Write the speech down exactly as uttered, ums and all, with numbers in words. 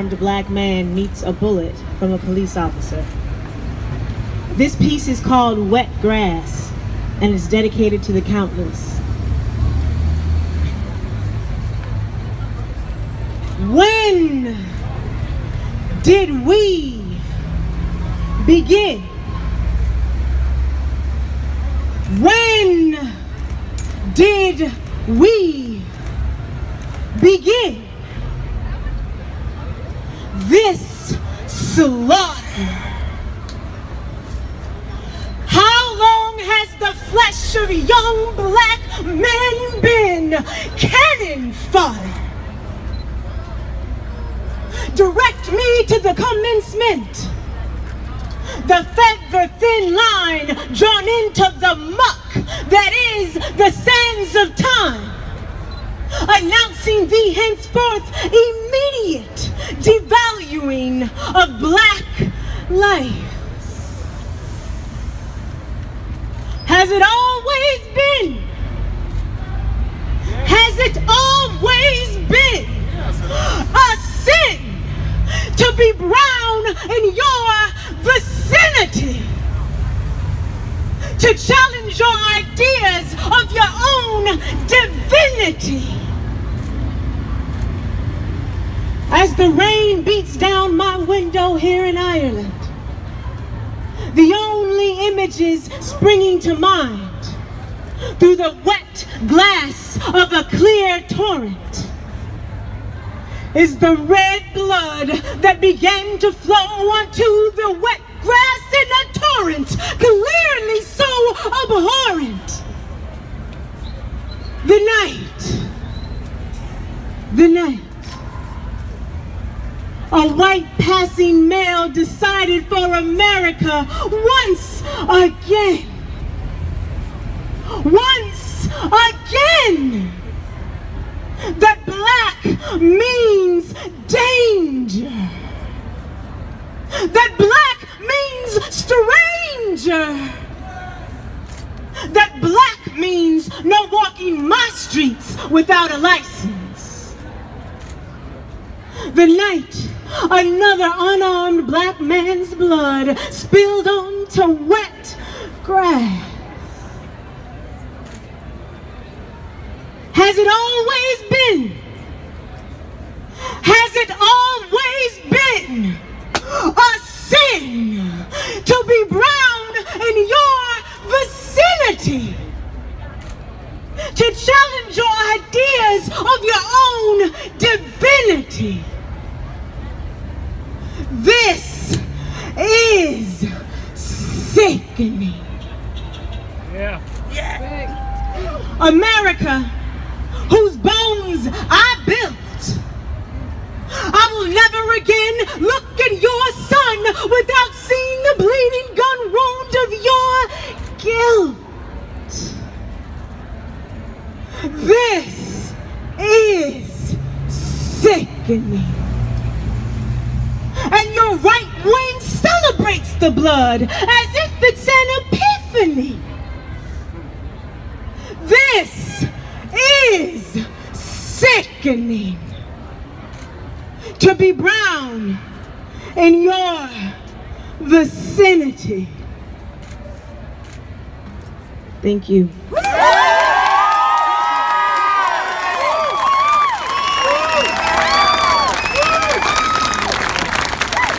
unarmed black man meets a bullet from a police officer. This piece is called Wet Grass, and it's dedicated to the countless. When did we begin? When did we begin this slaughter? How long has the flesh of young black men been cannon fodder? Direct me to the commencement, the feather-thin line drawn into the muck that is the sands of time, announcing the henceforth immediate devaluing of black life. Has it always been? Has it always been a sin to be brown in your vicinity? To challenge your ideas of your own divinity? As the rain beats down my window here in Ireland, the only images springing to mind through the wet glass of a clear torrent is the red blood that began to flow onto the wet grass in a torrent, clearly so abhorrent. The night, the night, a white passing male decided for America once again, once again, that black means danger, that black means stranger, that black means no walking my streets without a license. The night another unarmed black man's blood spilled onto wet grass. Has it always been? Has it always been a sin to be brown in your vicinity? To challenge your ideas of your own divinity? This is sickening. Yeah. Yeah. America, whose bones I built, I will never again look at your son without seeing the bleeding gun wound of your guilt. This is sickening. And your right wing celebrates the blood as if it's an epiphany. This is sickening. To be brown in your vicinity. Thank you.